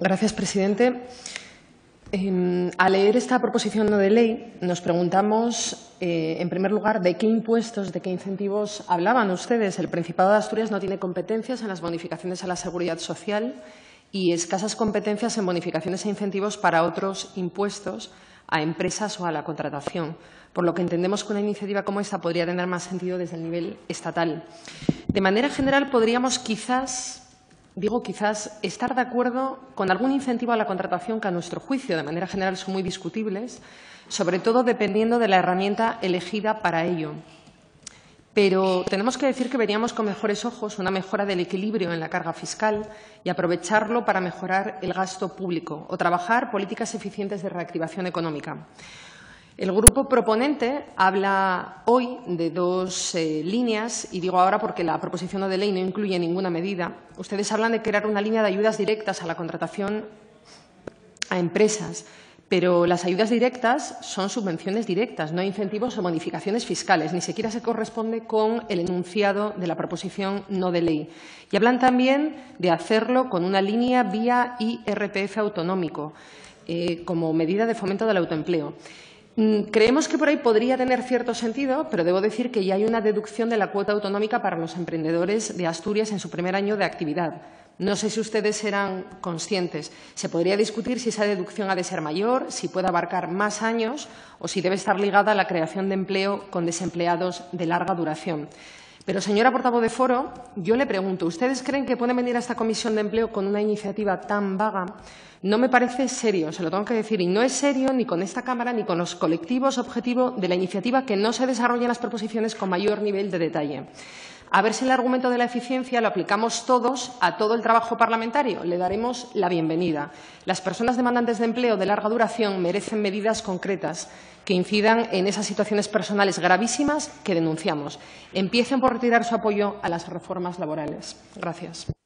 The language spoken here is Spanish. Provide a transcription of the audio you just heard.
Gracias, presidente. Al leer esta proposición no de ley, nos preguntamos, en primer lugar, de qué impuestos, de qué incentivos hablaban ustedes. El Principado de Asturias no tiene competencias en las bonificaciones a la seguridad social y escasas competencias en bonificaciones e incentivos para otros impuestos a empresas o a la contratación, por lo que entendemos que una iniciativa como esta podría tener más sentido desde el nivel estatal. De manera general, podríamos quizás estar de acuerdo con algún incentivo a la contratación que, a nuestro juicio, de manera general son muy discutibles, sobre todo dependiendo de la herramienta elegida para ello. Pero tenemos que decir que veríamos con mejores ojos una mejora del equilibrio en la carga fiscal y aprovecharlo para mejorar el gasto público o trabajar políticas eficientes de reactivación económica. El grupo proponente habla hoy de dos líneas, y digo ahora porque la proposición no de ley no incluye ninguna medida. Ustedes hablan de crear una línea de ayudas directas a la contratación a empresas, pero las ayudas directas son subvenciones directas, no incentivos o bonificaciones fiscales. Ni siquiera se corresponde con el enunciado de la proposición no de ley. Y hablan también de hacerlo con una línea vía IRPF autonómico, como medida de fomento del autoempleo. Creemos que por ahí podría tener cierto sentido, pero debo decir que ya hay una deducción de la cuota autonómica para los emprendedores de Asturias en su primer año de actividad. No sé si ustedes serán conscientes. Se podría discutir si esa deducción ha de ser mayor, si puede abarcar más años o si debe estar ligada a la creación de empleo con desempleados de larga duración. Pero, señora portavoz de Foro, yo le pregunto, ¿ustedes creen que pueden venir a esta Comisión de Empleo con una iniciativa tan vaga? No me parece serio, se lo tengo que decir, y no es serio ni con esta Cámara ni con los colectivos objetivo de la iniciativa que no se desarrollen las proposiciones con mayor nivel de detalle. A ver si el argumento de la eficiencia lo aplicamos todos a todo el trabajo parlamentario. Le daremos la bienvenida. Las personas demandantes de empleo de larga duración merecen medidas concretas que incidan en esas situaciones personales gravísimas que denunciamos. Empiecen por retirar su apoyo a las reformas laborales. Gracias.